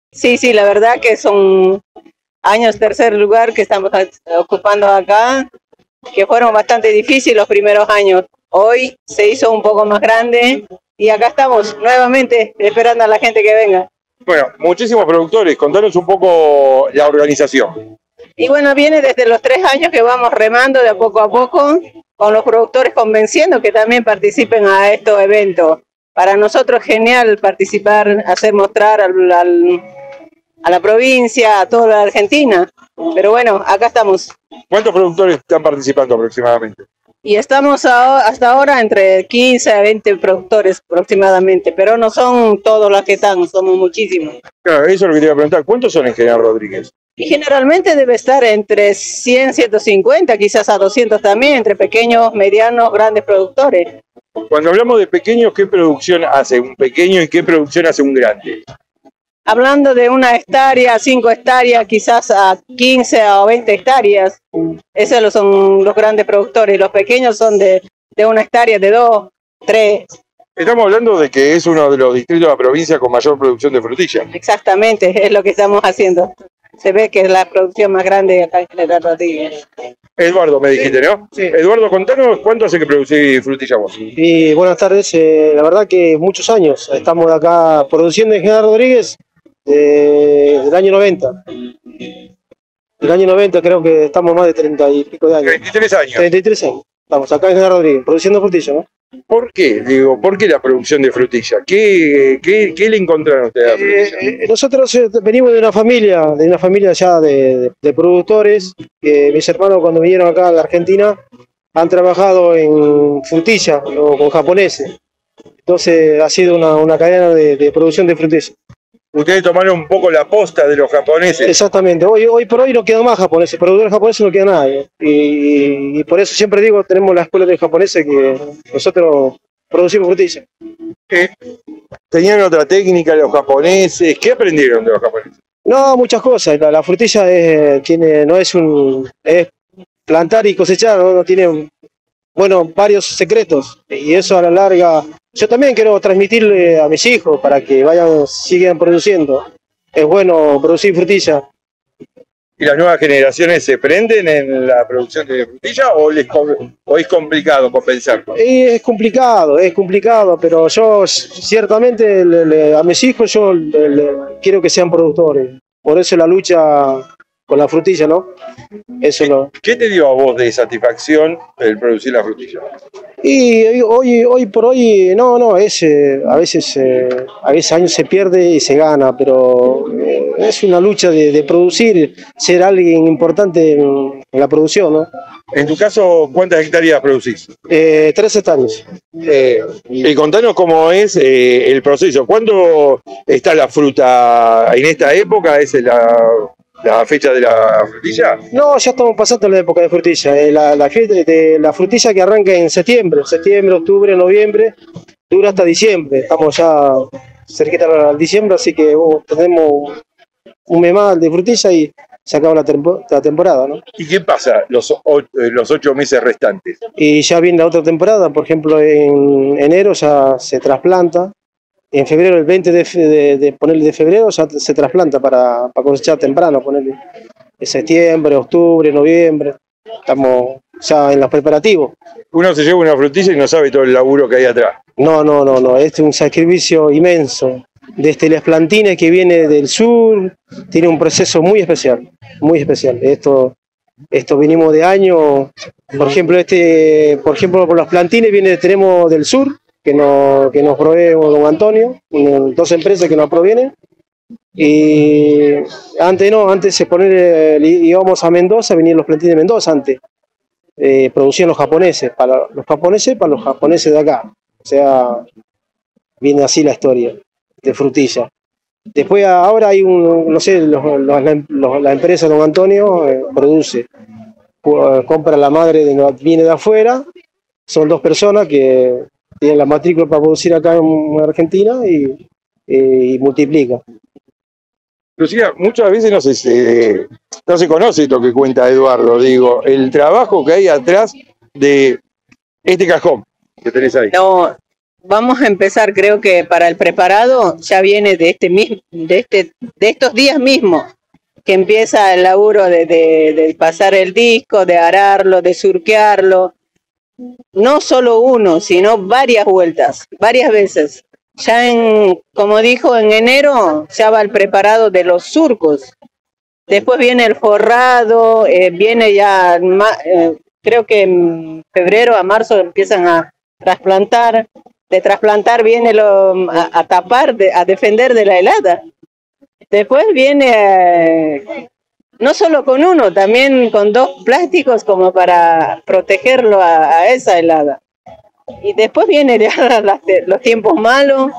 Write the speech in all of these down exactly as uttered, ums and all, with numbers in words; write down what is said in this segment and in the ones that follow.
Sí, sí, la verdad que son años tercer lugar que estamos ocupando acá, que fueron bastante difíciles los primeros años. Hoy se hizo un poco más grande y acá estamos nuevamente esperando a la gente que venga. Bueno, muchísimos productores, contanos un poco la organización. Y bueno, viene desde los tres años que vamos remando de a poco a poco, con los productores convenciendo que también participen a estos eventos. Para nosotros es genial participar, hacer mostrar al, al, a la provincia, a toda la Argentina. Pero bueno, acá estamos. ¿Cuántos productores están participando aproximadamente? Y estamos a, hasta ahora entre quince a veinte productores aproximadamente, pero no son todos los que están, somos muchísimos. Claro, eso es lo que te iba a preguntar. ¿Cuántos son en General Rodríguez? Y generalmente debe estar entre cien, ciento cincuenta, quizás a doscientos también, entre pequeños, medianos, grandes productores. Cuando hablamos de pequeños, ¿qué producción hace un pequeño y qué producción hace un grande? Hablando de una hectárea, cinco hectáreas, quizás a quince o veinte hectáreas. Esos son los grandes productores. Los pequeños son de, de una hectárea, de dos, tres. Estamos hablando de que es uno de los distritos de la provincia con mayor producción de frutilla. Exactamente, es lo que estamos haciendo. Se ve que es la producción más grande acá en General Rodríguez. Eduardo, me dijiste, ¿no? Sí. Eduardo, contanos cuánto hace que producís frutilla vos. Y buenas tardes, eh, la verdad que muchos años estamos acá produciendo en General Rodríguez eh, del año noventa. Del año noventa creo que estamos más de treinta y pico de años. treinta y tres años. treinta y tres años. Estamos acá en General Rodríguez, produciendo frutilla, ¿no? ¿Por qué? Digo, ¿por qué la producción de frutilla? ¿Qué, qué, qué le encontraron ustedes a la frutilla? Eh, nosotros venimos de una familia, de una familia ya de, de, de productores. Eh, mis hermanos cuando vinieron acá a la Argentina han trabajado en frutilla o con japoneses. Entonces ha sido una, una cadena de, de producción de frutilla. Ustedes tomaron un poco la posta de los japoneses. Exactamente, hoy, hoy por hoy no quedan más japoneses, productores japoneses no queda nadie. Y, y por eso siempre digo, tenemos la escuela de japoneses que nosotros producimos frutilla. ¿Eh? ¿Tenían otra técnica los japoneses? ¿Qué aprendieron de los japoneses? No, muchas cosas. La, la frutilla es, tiene, no es un es plantar y cosechar, no, no tiene bueno, varios secretos. Y eso a la larga, yo también quiero transmitirle a mis hijos para que vayan, sigan produciendo. Es bueno producir frutilla. ¿Y las nuevas generaciones se prenden en la producción de frutilla o, les, o es complicado compensarlo? Es complicado, es complicado, pero yo ciertamente le, le, a mis hijos yo le, le, quiero que sean productores. Por eso la lucha con la frutilla, ¿no? Eso ¿Qué, lo... ¿Qué te dio a vos de satisfacción el producir la frutilla? Y hoy, hoy por hoy, no, no, es, eh, a veces eh, a veces años se pierde y se gana, pero eh, es una lucha de, de producir, ser alguien importante en, en la producción, ¿no? En tu caso, ¿cuántas hectáreas producís? Eh, tres hectáreas. Eh, y contanos cómo es eh, el proceso. ¿Cuándo está la fruta? ¿En esta época es la, la fecha de la frutilla? No, ya estamos pasando la época de frutilla. Eh, la, la, de, la frutilla que arranca en septiembre, septiembre, octubre, noviembre, dura hasta diciembre. Estamos ya cerquita al diciembre, así que uh, tenemos un mes más de frutilla y se acaba la, tempo, la temporada, ¿no? ¿Y qué pasa los, o, los ocho meses restantes? Y ya viene la otra temporada, por ejemplo, en enero ya se trasplanta, en febrero, el veinte de, de, de ponerle de febrero ya se trasplanta para, para cosechar temprano, ponerle en septiembre, octubre, noviembre, estamos ya en los preparativos. Uno se lleva una frutilla y no sabe todo el laburo que hay atrás. No, no, no, no, este es un sacrificio inmenso. Desde las plantines que viene del sur, tiene un proceso muy especial, muy especial. Esto, esto venimos de años, por ejemplo, este, por ejemplo, por las plantines viene, tenemos del sur, que, no, que nos provee don Antonio, dos empresas que nos provienen. Y antes no, antes se poner, íbamos a Mendoza, venían los plantines de Mendoza antes. Eh, producían los japoneses, para los japoneses, para los japoneses de acá. O sea, viene así la historia de frutilla. Después ahora hay un, no sé, los, los, los, la empresa don Antonio eh, produce, compra la madre, de, viene de afuera, son dos personas que tienen la matrícula para producir acá en Argentina y, y, y multiplica. Lucía, muchas veces no se, no se conoce lo que cuenta Eduardo, digo, el trabajo que hay atrás de este cajón que tenés ahí. No, vamos a empezar, creo que para el preparado ya viene de este mismo, de este, de estos días mismos, que empieza el laburo de, de, de pasar el disco, de ararlo, de surquearlo. No solo uno, sino varias vueltas, varias veces. Ya en, como dijo, en enero ya va el preparado de los surcos. Después viene el forrado, eh, viene ya, eh, creo que en febrero a marzo empiezan a trasplantar. De trasplantar viene lo, a, a tapar, de, a defender de la helada. Después viene, eh, no solo con uno, también con dos plásticos como para protegerlo a, a esa helada. Y después vienen ya las, los tiempos malos,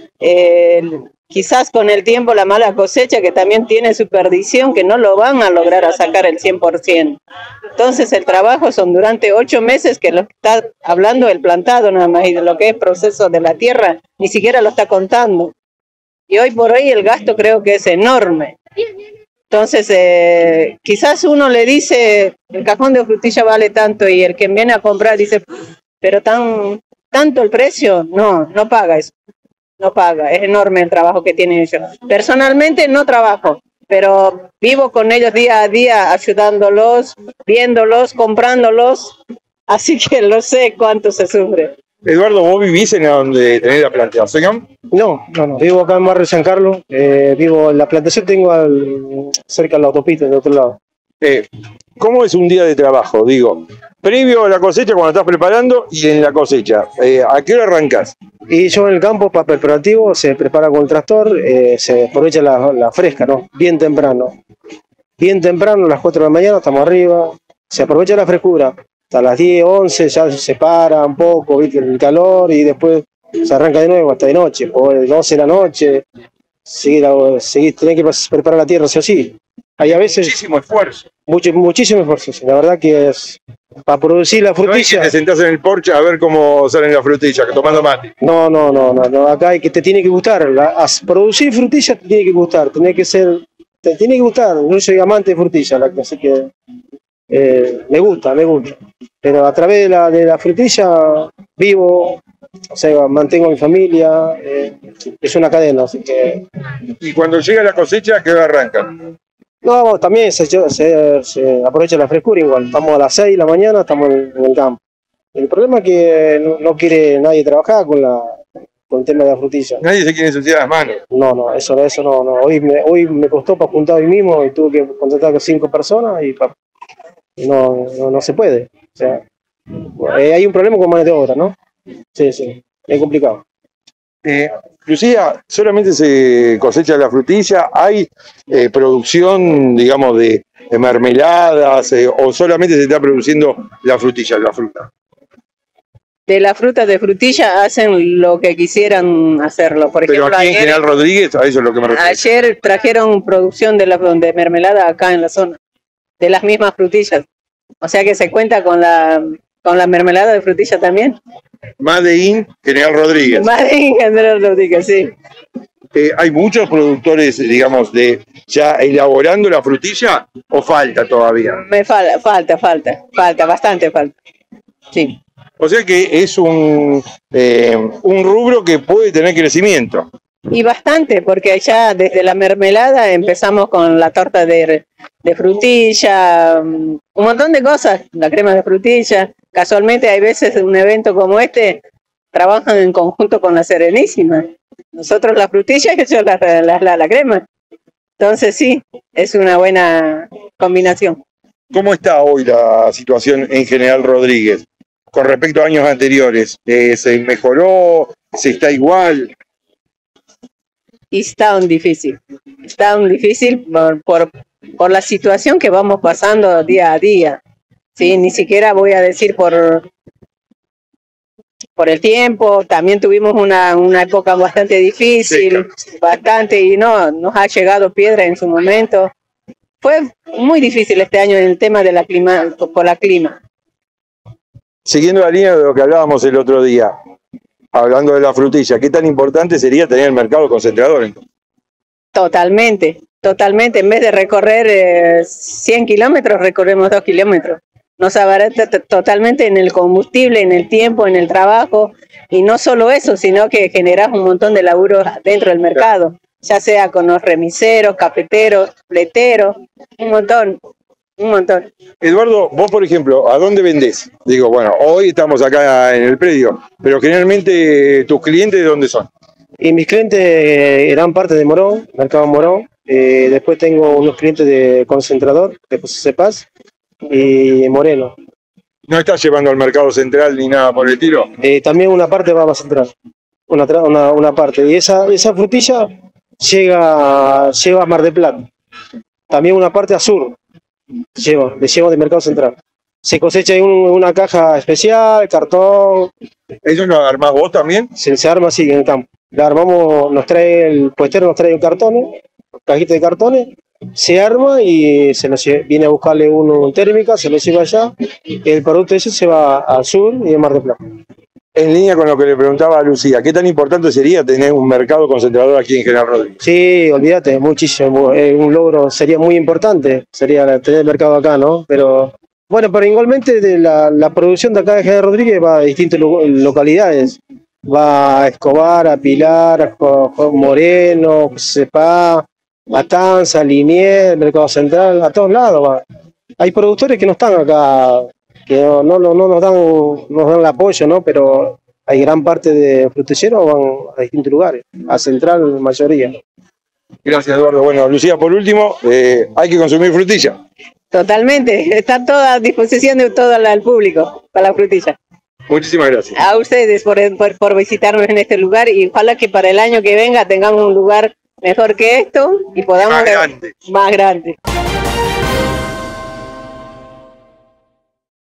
eh, quizás con el tiempo la mala cosecha que también tiene su perdición, que no lo van a lograr a sacar el cien por ciento. Entonces el trabajo son durante ocho meses que lo está hablando el plantado nada más, y de lo que es proceso de la tierra ni siquiera lo está contando. Y hoy por hoy el gasto creo que es enorme. Entonces eh, quizás uno le dice el cajón de frutilla vale tanto, y el que viene a comprar dice, pero tan tanto el precio, no, no paga eso. No paga, es enorme el trabajo que tienen ellos. Personalmente no trabajo, pero vivo con ellos día a día, ayudándolos, viéndolos, comprándolos, así que lo sé cuánto se sufre. Eduardo, ¿vos vivís en donde tenés la plantación? No, no, no, vivo acá en Barrio San Carlos, eh, vivo en la plantación, tengo al, cerca de la autopista, del otro lado. Eh, ¿Cómo es un día de trabajo? Digo, previo a la cosecha, cuando estás preparando, y en la cosecha, eh, ¿a qué hora arrancás? Y yo en el campo, para preparativo, se prepara con el tractor, eh, se aprovecha la, la fresca, ¿no? Bien temprano. Bien temprano, a las cuatro de la mañana, estamos arriba, se aprovecha la frescura. Hasta las diez, once ya se para un poco, ¿viste? El calor, y después se arranca de nuevo hasta de noche, por doce de la noche, seguir, seguir, tener que preparar la tierra, sí o sí. Hay a veces muchísimo esfuerzo. Mucho, muchísimo esfuerzo, sí. La verdad que es para producir la frutilla. No es que te sentás en el porche a ver cómo salen las frutillas, tomando mate. No, no, no, no, no. Acá hay que te tiene que gustar. La, a, producir frutilla te tiene que gustar, tiene que ser, te tiene que gustar. Yo soy amante de frutilla, la, así que eh, me gusta, me gusta. Pero a través de la, de la frutilla vivo, o sea, mantengo a mi familia, eh, es una cadena, así que. Y cuando llega la cosecha, ¿qué hora arrancan? No, también se, se, se aprovecha la frescura igual. Estamos a las seis de la mañana, estamos en, en el campo. El problema es que no, no quiere nadie trabajar con la con el tema de la frutilla. Nadie se quiere ensuciar las manos. No, no, eso, eso no, no. Hoy me, hoy me costó para juntar hoy mismo y tuve que contratar a cinco personas y, pa, y no, no, no se puede. O sea, eh, hay un problema con mano de obra, ¿no? Sí, sí, es complicado. Eh, Lucía, ¿solamente se cosecha la frutilla? ¿Hay eh, producción, digamos, de, de mermeladas eh, o solamente se está produciendo la frutilla, la fruta? De la fruta de frutilla hacen lo que quisieran hacerlo. Por Pero ejemplo, aquí en ayer, General Rodríguez, a eso es lo que me refiero. Ayer trajeron producción de, la, de mermelada acá en la zona, de las mismas frutillas. O sea que se cuenta con la, con la mermelada de frutilla también. Made in General Rodríguez. Made in General Rodríguez, sí. Eh, ¿Hay muchos productores, digamos, de ya elaborando la frutilla o falta todavía? Me falta, falta, falta, falta, bastante falta. Sí. O sea que es un, eh, un rubro que puede tener crecimiento. Y bastante, porque ya desde la mermelada empezamos con la torta de, de frutilla, un montón de cosas, la crema de frutilla. Casualmente hay veces en un evento como este trabajan en conjunto con la Serenísima. Nosotros la frutilla y ellos la, la, la, la crema. Entonces sí, es una buena combinación. ¿Cómo está hoy la situación en General Rodríguez con respecto a años anteriores? Eh, ¿Se mejoró? ¿Se está igual? Y está un difícil, está un difícil por, por, por la situación que vamos pasando día a día. Sí, ni siquiera voy a decir por, por el tiempo, también tuvimos una, una época bastante difícil, sí, bastante, y no, nos ha llegado piedra en su momento. Fue muy difícil este año en el tema de la clima, por la clima. Siguiendo la línea de lo que hablábamos el otro día, hablando de la frutilla, ¿qué tan importante sería tener el mercado concentrador? Totalmente, totalmente. En vez de recorrer eh, cien kilómetros, recorremos dos kilómetros. nos abarata totalmente en el combustible, en el tiempo, en el trabajo, y no solo eso, sino que generas un montón de laburo dentro del mercado, ya sea con los remiseros, cafeteros, fleteros, un montón, un montón. Eduardo, vos por ejemplo, ¿a dónde vendés? Digo, bueno, hoy estamos acá en el predio, pero generalmente tus clientes, ¿de dónde son? Y mis clientes, eh, gran parte de Morón, Mercado Morón. Eh, después tengo unos clientes de Concentrador, de José Cepaz y Moreno. ¿No estás llevando al mercado central ni nada por el estilo? Eh, también una parte va a Central, una, una, una parte. Y esa, esa frutilla llega, llega a Mar del Plata. También una parte a Sur, llevo, le llevo de Mercado Central. Se cosecha en un, una caja especial, cartón. ¿Eso lo armás vos también? Se, se arma así en el campo. La armamos, nos trae el puestero, nos trae cartones, cajitas de cartones, se arma y se nos viene a buscarle uno en térmica, se lo lleva allá, y el producto ese se va al sur y a Mar del Plata. En línea con lo que le preguntaba a Lucía, ¿qué tan importante sería tener un mercado concentrador aquí en General Rodríguez? Sí, olvídate, muchísimo, es un logro, sería muy importante, sería tener el mercado acá, ¿no? Pero bueno, pero igualmente de la, la producción de acá de General Rodríguez va a distintas lo, localidades. Va a Escobar, a Pilar, a Moreno, Cepá, Matanza, Liniers, Mercado Central, a todos lados va. Hay productores que no están acá, que no, no, no nos dan, nos dan el apoyo, ¿no? Pero hay gran parte de frutilleros van a distintos lugares, a Central mayoría. Gracias, Eduardo. Bueno, Lucía, por último, eh, hay que consumir frutilla. Totalmente, está toda a disposición de todo el público para la frutilla. Muchísimas gracias. A ustedes por, por, por visitarnos en este lugar y ojalá que para el año que venga tengamos un lugar mejor que esto y podamos... Más grande. Más grande.